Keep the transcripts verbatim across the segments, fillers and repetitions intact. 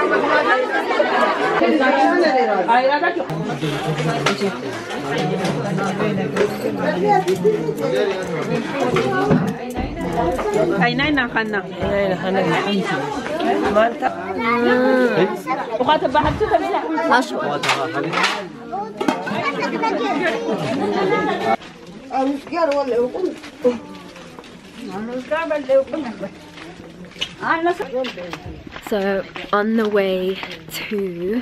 أين نخنا؟ أين نخنا؟ ما أنت. وقت بحثت تبصع. أشوف. أمسكار ولا يقول. أمسكار ولا يقول. So on the way to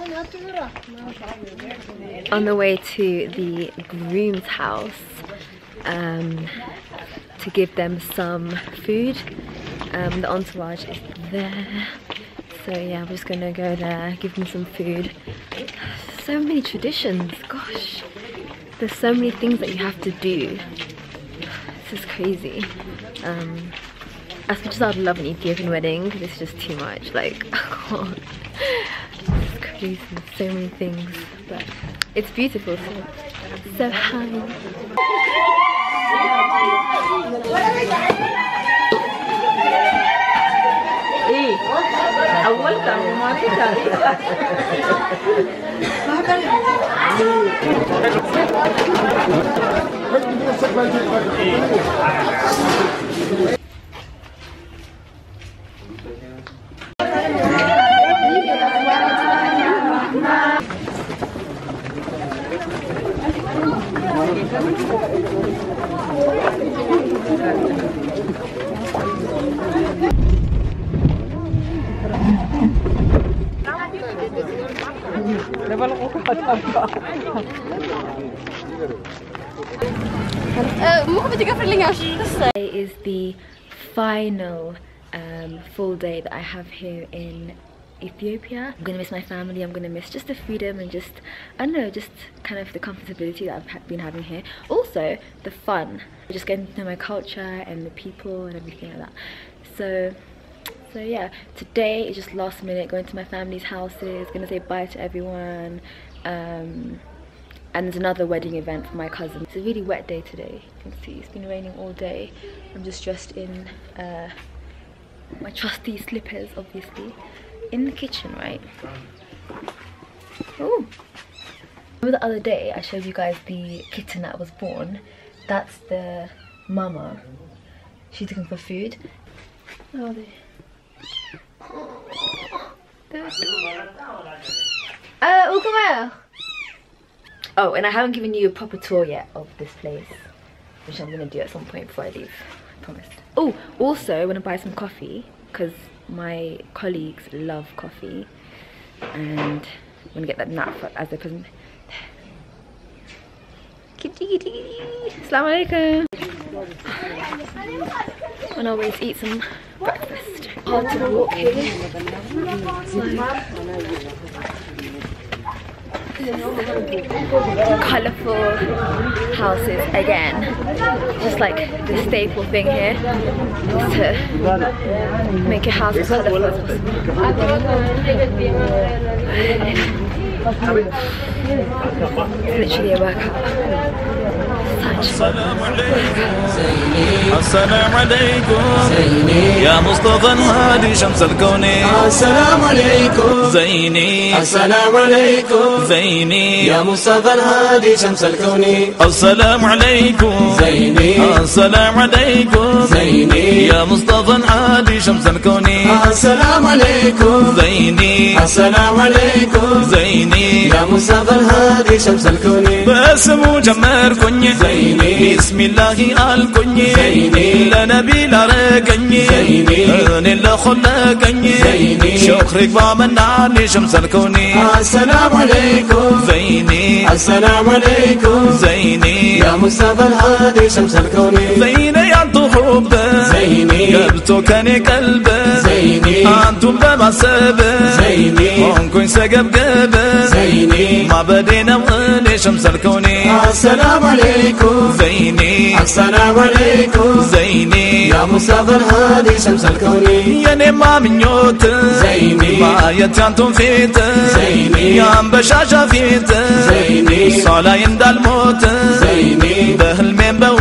on the way to the groom's house um, to give them some food. Um, the entourage is there, so yeah, I'm just gonna go there, give them some food. So many traditions, gosh, there's so many things that you have to do. This is crazy. Um, As much as I'd love an Ethiopian wedding, this is just too much. Like, I can't. It's crazy, so many things. But it's beautiful, so, so high. Today is the final um, full day that I have here in Ethiopia. I'm gonna miss my family, I'm gonna miss just the freedom and just, I don't know, just kind of the comfortability that I've been having here. Also, the fun, just getting to know my culture and the people and everything like that. So, so yeah, today is just last minute, going to my family's houses, gonna say bye to everyone. Um, and there's another wedding event for my cousin. It's a really wet day today, you can see it's been raining all day. I'm just dressed in uh, my trusty slippers, obviously. In the kitchen, right? Oh, remember the other day I showed you guys the kitten that was born? That's the mama. She's looking for food. Oh, they. Uh, oh, come here. Oh, and I haven't given you a proper tour yet of this place, which I'm gonna do at some point before I leave. I promised. Oh, also I want to buy some coffee because my colleagues love coffee, and I'm gonna get that nap as a present. Kitty kitty kitty. Assalamu alaikum. On our way to eat some breakfast. Hard to walk here. Colourful houses again, just like the staple thing here is to make your house as colourful as possible. It's literally a workout. السلام عليكم يا مصطفى الهادي شمس الكون. السلام عليكم زيني. السلام عليكم زيني يا مصطفى الهادي شمس الكون. السلام عليكم زيني. السلام عليكم زيني يا مصطفى الهادي شمس الكون. السلام عليكم زيني. السلام عليكم زيني يا مصطفى الهادي شمس الكون. باسمو جمركني زيني. بسم الله الكني زيني. لنبي لارقني زيني. انا اللي خلقني زيني. شكرك بامنعني شمس الكون. السلام عليكم زيني. السلام عليكم زيني يا مصطفى الهادي شمس الكون. زيني انتو حب زيني. قلبتو كان قلبه زيني. انتو بمسبه زيني. انكو سقبقب زيني. ما بدينا ولي شمس الكون. السلام عليكم زيني. السلام عليكم زيني يا مصطفى الهادي شمس الكون. يا نما منيوت زيني. ما يتانتم فيت زيني. يا بشاشة فيت زيني. صلاة يندى الموت زيني. بهل من بون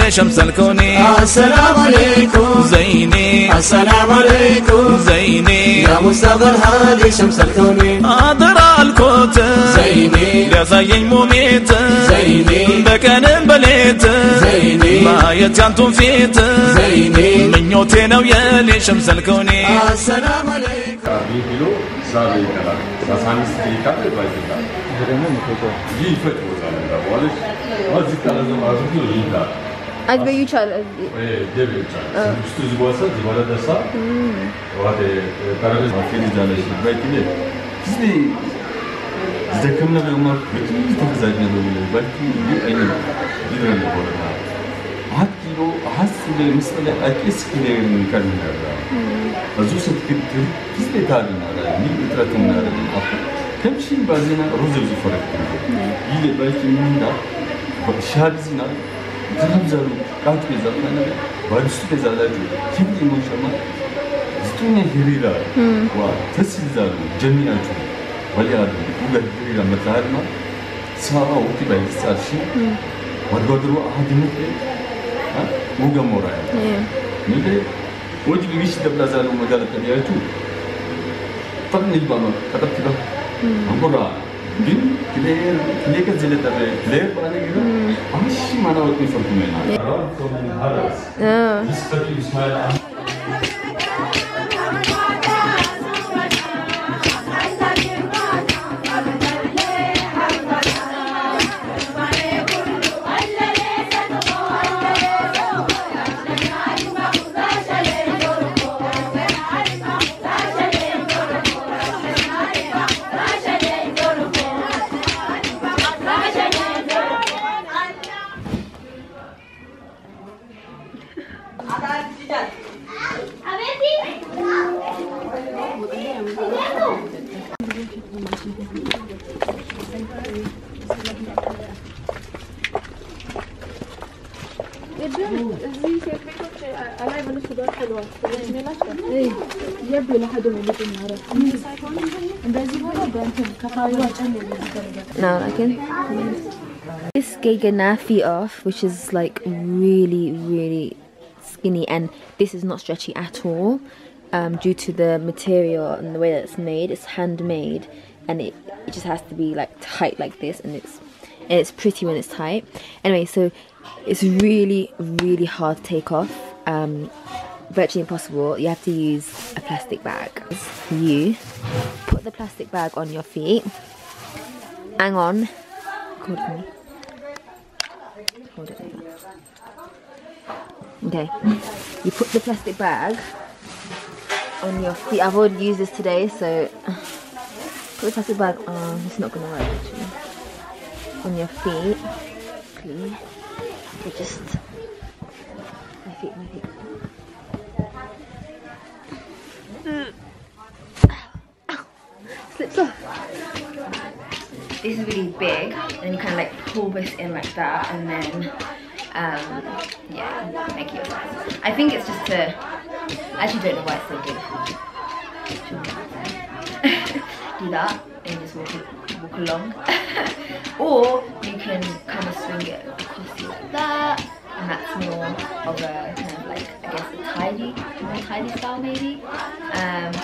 شمس الكون السلام عليكم زيني السلام عليكم زيني يا مصطفى الهادي شمس الكون أدرى الكوت زيني يا زين مميت زيني بكان بليت زيني ما يتيانتم فيت زيني من يوتينا ويالي شمس الكون السلام عليكم كيلو زاد يكلا ساسانس دقيقة بايدنا هرمون كوكو يفت وزالنا والش ما زكلا زمان أزوجي يلا از به یوچال إيه دبي تشا مستوى زباسة زبالة دسا وهذا كاربس ما فيني جالس بايكني كذي ذكرنا بيومر بتوي تفزعنا بقوله بلكي أينا يدرنا بقولنا هاد كيلو هاد سلة مثلا أكيس كيلين كارنا هذا أزوجة كتير كذي تارينا هذا مين يتركنا هذا كم شيء بعدين روز روز فرق يلي بالكي من ده شابزنا ذهب زارو كات بيزا أنا بارست بيزا لا جو كم يوم شما زتوني هريرا وتسيل زارو جميع جو وليادو ولا هريرا متعارنا ساعة وقت بعد ساعة شيء ورغدرو أحدنا ها موجا موراي نيجي وجي بيجي تبلا زارو مجال تبيعه جو طب نجبانه كتب كده أمورا جن كلير كلير كزيلة تبع كلير بانه كده أمشي ما أنا وقتي فرق منها. Harar from Harar. This country is my. Now I can. This Geganafi off, which is like really, really skinny, and this is not stretchy at all, um, due to the material and the way that it's made. It's handmade, and it, it just has to be like tight like this, and it's and it's pretty when it's tight. Anyway, so it's really, really hard to take off. Um, virtually impossible. You have to use a plastic bag. You put the plastic bag on your feet. Hang on. Hold me. Hold it like that. Okay. You put the plastic bag on your feet. I've already used this today, so put the plastic bag on. It's not gonna work actually. On your feet. Please. Or just my feet, my feet. Slips off. This is really big, and you kind of like pull this in like that, and then um, yeah, make it your size. I think it's just to. I actually don't know why it's so big. Do that and just walk walk along, or you can kind of swing it across you like that, and that's more of a kind of like I guess a tidy, more tidy style maybe. Um,